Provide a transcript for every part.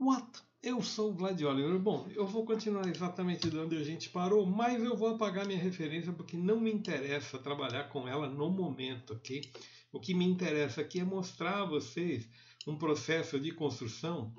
What? Eu sou o Vlad Oliver. Bom, eu vou continuar exatamente de onde a gente parou, mas eu vou apagar minha referência porque não me interessa trabalhar com ela no momento, ok? O que me interessa aqui é mostrar a vocês um processo de construção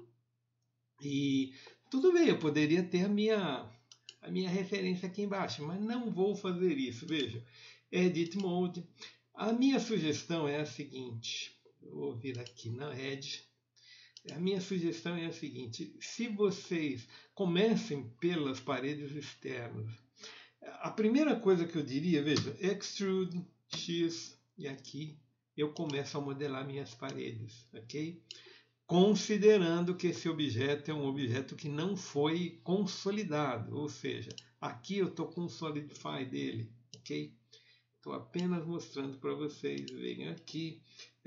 e tudo bem, eu poderia ter a minha referência aqui embaixo, mas não vou fazer isso. Veja, Edit Mode. A minha sugestão é a seguinte, eu vou vir aqui na Edge. A minha sugestão é a seguinte, se vocês comecem pelas paredes externas, a primeira coisa que eu diria, veja, Extrude, X, e aqui eu começo a modelar minhas paredes, ok? Considerando que esse objeto é um objeto que não foi consolidado, ou seja, aqui eu estou com o Solidify dele, ok? Estou apenas mostrando para vocês, venham aqui,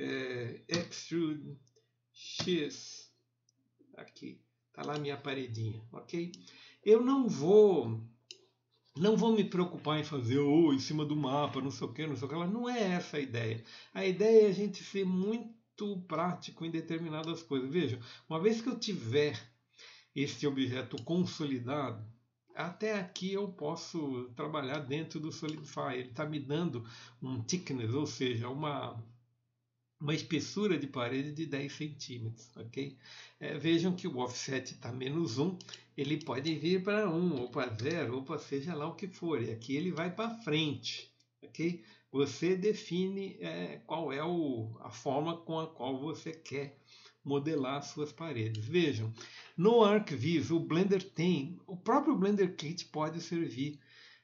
Extrude, X, aqui, está lá minha paredinha, ok? Eu não vou me preocupar em fazer em cima do mapa, não sei o que, não sei o que, não é essa a ideia. A ideia é a gente ser muito prático em determinadas coisas. Veja, uma vez que eu tiver este objeto consolidado, até aqui eu posso trabalhar dentro do Solidify. Ele está me dando um thickness, ou seja, uma espessura de parede de 10 centímetros, ok? Vejam que o offset está -1, ele pode vir para 1, ou para 0, ou para seja lá o que for, e aqui ele vai para frente, ok? Você define qual é a forma com a qual você quer modelar as suas paredes. Vejam, no ArcViz o Blender tem, o próprio Blender Kit pode servir,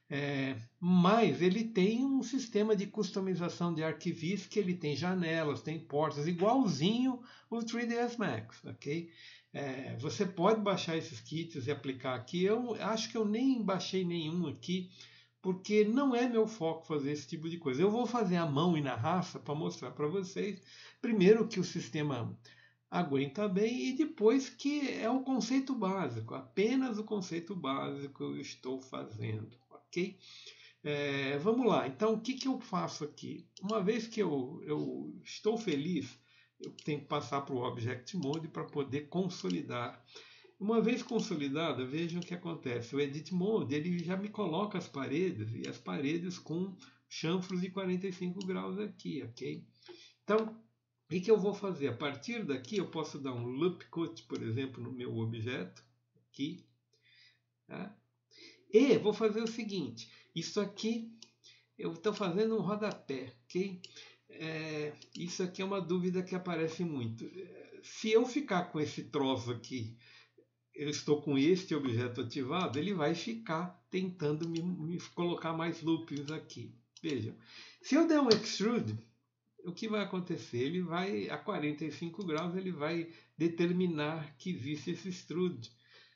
mas ele tem um sistema de customização de ArcViz que ele tem janelas, tem portas, igualzinho o 3ds Max, ok? Você pode baixar esses kits e aplicar aqui. Eu acho que eu nem baixei nenhum aqui, porque não é meu foco fazer esse tipo de coisa. Eu vou fazer à mão e na raça para mostrar para vocês, primeiro que o sistema aguenta bem e depois que é o conceito básico, apenas o conceito básico eu estou fazendo, ok? Vamos lá, então o que eu faço aqui? Uma vez que eu estou feliz, eu tenho que passar para o Object Mode para poder consolidar. Uma vez consolidada, vejam o que acontece. O Edit Mode ele já me coloca as paredes, e as paredes com chanfros de 45 graus aqui, ok? Então, o que eu vou fazer? A partir daqui eu posso dar um Loop Cut, por exemplo, no meu objeto, aqui. Tá? E vou fazer o seguinte, isso aqui eu estou fazendo um rodapé, ok? Isso aqui é uma dúvida que aparece muito. Se eu ficar com esse troço aqui, eu estou com este objeto ativado, ele vai ficar tentando me colocar mais loopings aqui. Vejam, se eu der um Extrude, o que vai acontecer? Ele vai, a 45 graus, ele vai determinar que existe esse extrude.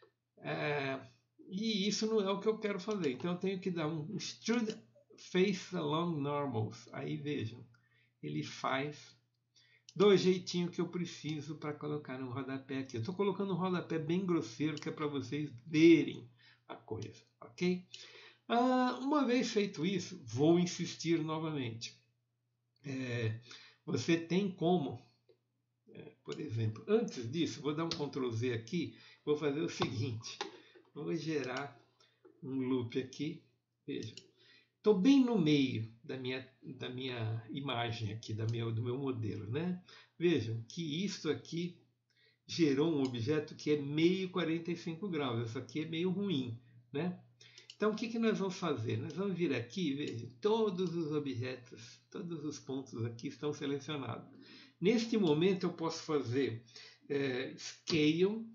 E isso não é o que eu quero fazer. Então eu tenho que dar um extrude face along normals. Aí vejam, ele faz do jeitinho que eu preciso para colocar no rodapé aqui. Eu estou colocando um rodapé bem grosseiro, que é para vocês verem a coisa, ok? Uma vez feito isso, vou insistir novamente. Você tem como, por exemplo, antes disso, vou dar um Ctrl Z aqui, vou fazer o seguinte, vou gerar um loop aqui, veja, estou bem no meio da minha imagem aqui, do meu modelo, né? Vejam que isso aqui gerou um objeto que é meio 45 graus, isso aqui é meio ruim, né? Então, o que nós vamos fazer? Nós vamos vir aqui, veja, todos os objetos, todos os pontos aqui estão selecionados. Neste momento, eu posso fazer Scale,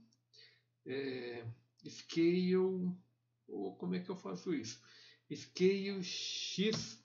como é que eu faço isso? Scale X0,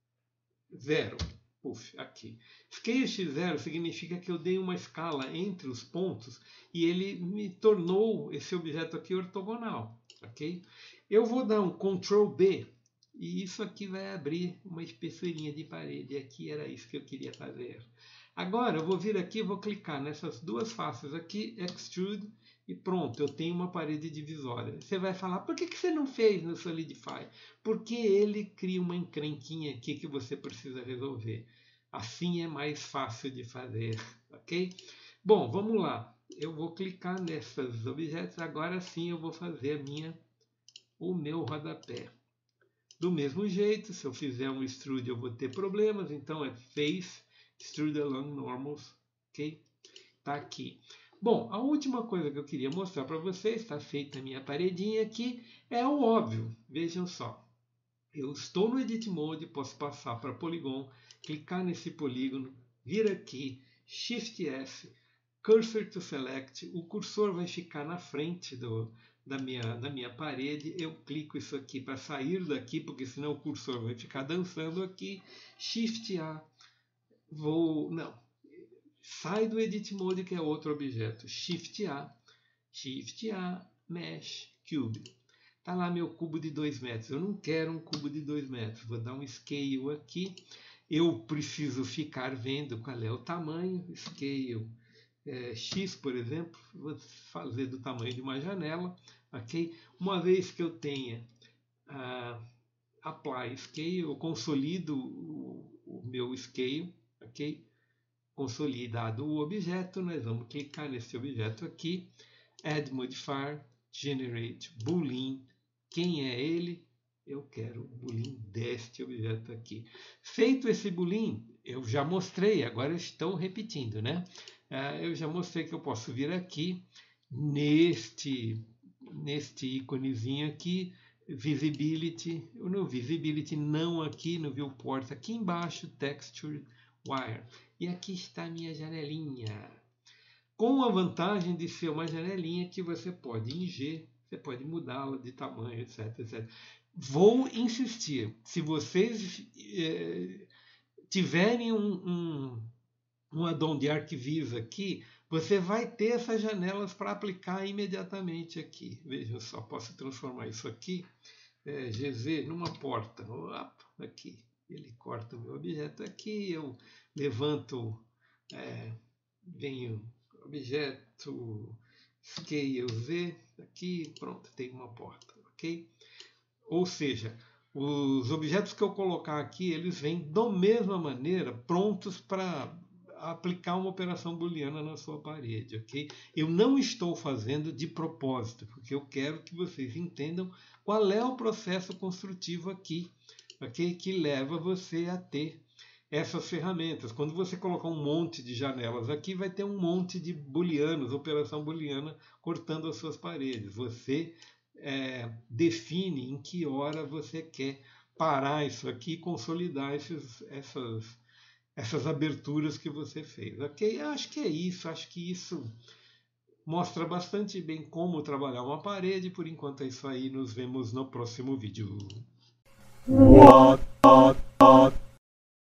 aqui. Scale X0 significa que eu dei uma escala entre os pontos e ele me tornou esse objeto aqui ortogonal, ok? Eu vou dar um Ctrl B e isso aqui vai abrir uma espessurinha de parede. Aqui era isso que eu queria fazer. Agora eu vou vir aqui e vou clicar nessas duas faces aqui, Extrude, e pronto, eu tenho uma parede divisória. Você vai falar, por que você não fez no Solidify? Porque ele cria uma encrenquinha aqui que você precisa resolver. Assim é mais fácil de fazer, ok? Bom, vamos lá. eu vou clicar nesses objetos. Agora sim eu vou fazer o meu rodapé. Do mesmo jeito, se eu fizer um extrude eu vou ter problemas, então é face, extrude along normals, ok? Tá aqui. Bom, a última coisa que eu queria mostrar para vocês, está feita a minha paredinha aqui, é o óbvio. Vejam só, eu estou no Edit Mode, posso passar para Polygon, clicar nesse polígono, vir aqui, Shift F, Cursor to Select, o cursor vai ficar na frente da minha parede, eu clico isso aqui para sair daqui, porque senão o cursor vai ficar dançando aqui, Shift A, sai do Edit Mode, que é outro objeto, Shift A, Mesh, Cube. Está lá meu cubo de 2 metros, eu não quero um cubo de 2 metros, vou dar um Scale aqui, eu preciso ficar vendo qual é o tamanho, Scale X, por exemplo, vou fazer do tamanho de uma janela, ok? Uma vez que eu tenha Apply Scale, eu consolido o meu Scale, ok? Consolidado o objeto, nós vamos clicar nesse objeto aqui, Add Modifier, Generate Boolean. Quem é ele? Eu quero o boolean deste objeto aqui. Feito esse boolean, eu já mostrei, agora eu estou repetindo, né? Eu já mostrei que eu posso vir aqui neste íconezinho aqui, Visibility, no Visibility não aqui no Viewport, aqui embaixo, Texture Wire. E aqui está a minha janelinha. Com a vantagem de ser uma janelinha que você pode inger, você pode mudá-la de tamanho, etc, etc. Vou insistir, se vocês tiverem um addon de ArcViz aqui, você vai ter essas janelas para aplicar imediatamente aqui. Vejam só, posso transformar isso aqui, GZ, numa porta. Aqui, ele corta o meu objeto aqui, eu levanto, venho, objeto, Scale Z, aqui, pronto, tem uma porta, ok? Ou seja, os objetos que eu colocar aqui, eles vêm da mesma maneira, prontos para aplicar uma operação booleana na sua parede, ok? Eu não estou fazendo de propósito, porque eu quero que vocês entendam qual é o processo construtivo aqui, ok? Que leva você a ter essas ferramentas. Quando você colocar um monte de janelas aqui, vai ter um monte de booleanos, operação booleana, cortando as suas paredes. Você define em que hora você quer parar isso aqui e consolidar essas aberturas que você fez. Ok? Acho que é isso. Acho que isso mostra bastante bem como trabalhar uma parede. Por enquanto é isso aí. Nos vemos no próximo vídeo. What?